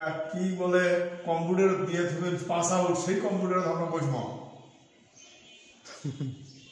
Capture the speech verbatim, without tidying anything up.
কি বলে কম্পিউটার দিয়ে তুমি পাস আউট সেই কম্পিউটার আমরা বসবো